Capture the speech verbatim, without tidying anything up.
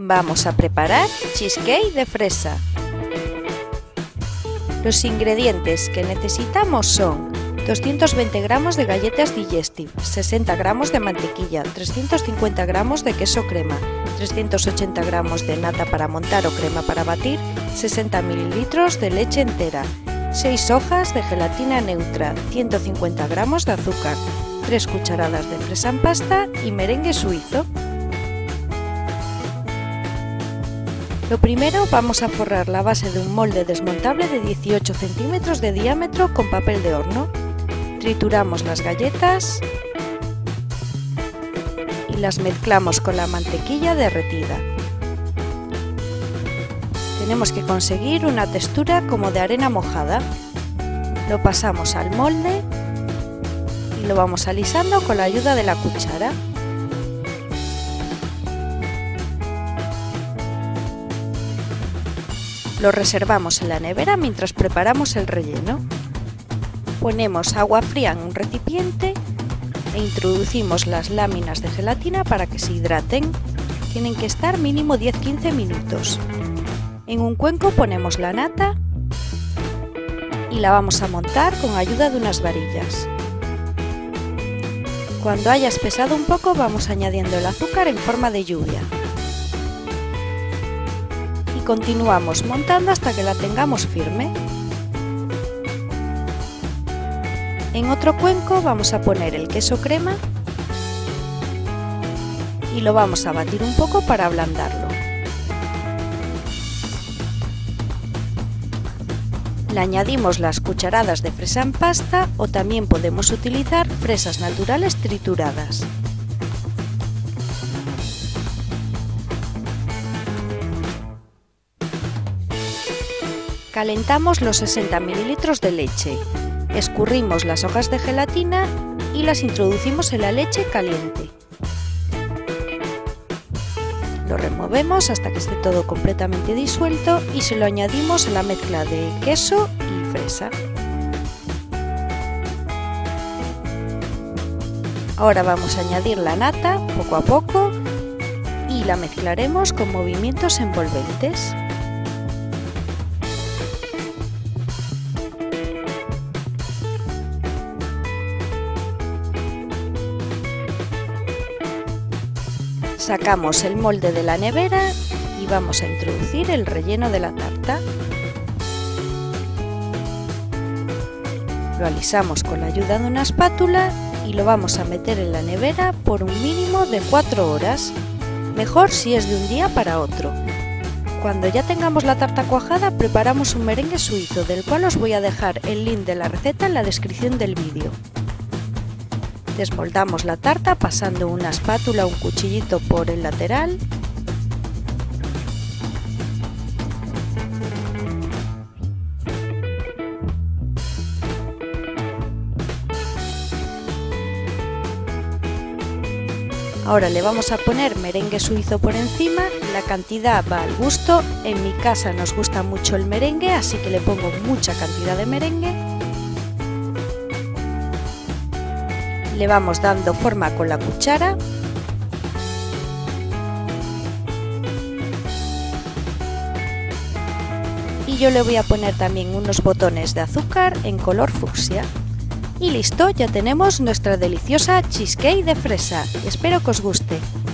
Vamos a preparar cheesecake de fresa. Los ingredientes que necesitamos son doscientos veinte gramos de galletas Digestive, sesenta gramos de mantequilla, trescientos cincuenta gramos de queso crema, trescientos ochenta gramos de nata para montar o crema para batir, sesenta mililitros de leche entera, seis hojas de gelatina neutra, ciento cincuenta gramos de azúcar, tres cucharadas de fresa en pasta y merengue suizo. Lo primero, vamos a forrar la base de un molde desmontable de dieciocho centímetros de diámetro con papel de horno. Trituramos las galletas y las mezclamos con la mantequilla derretida. Tenemos que conseguir una textura como de arena mojada. Lo pasamos al molde y lo vamos alisando con la ayuda de la cuchara. Lo reservamos en la nevera mientras preparamos el relleno. Ponemos agua fría en un recipiente e introducimos las láminas de gelatina para que se hidraten. Tienen que estar mínimo diez a quince minutos. En un cuenco ponemos la nata y la vamos a montar con ayuda de unas varillas. Cuando haya espesado un poco, vamos añadiendo el azúcar en forma de lluvia. Continuamos montando hasta que la tengamos firme. En otro cuenco vamos a poner el queso crema y lo vamos a batir un poco para ablandarlo. Le añadimos las cucharadas de fresa en pasta o también podemos utilizar fresas naturales trituradas. Calentamos los sesenta mililitros de leche, escurrimos las hojas de gelatina y las introducimos en la leche caliente. Lo removemos hasta que esté todo completamente disuelto y se lo añadimos a la mezcla de queso y fresa. Ahora vamos a añadir la nata poco a poco y la mezclaremos con movimientos envolventes. Sacamos el molde de la nevera y vamos a introducir el relleno de la tarta. Lo alisamos con la ayuda de una espátula y lo vamos a meter en la nevera por un mínimo de cuatro horas, mejor si es de un día para otro. Cuando ya tengamos la tarta cuajada, preparamos un merengue suizo, del cual os voy a dejar el link de la receta en la descripción del vídeo. Desmoldamos la tarta pasando una espátula o un cuchillito por el lateral. Ahora le vamos a poner merengue suizo por encima, la cantidad va al gusto. En mi casa nos gusta mucho el merengue, así que le pongo mucha cantidad de merengue. Le vamos dando forma con la cuchara. Y yo le voy a poner también unos botones de azúcar en color fucsia. Y listo, ya tenemos nuestra deliciosa cheesecake de fresa. Espero que os guste.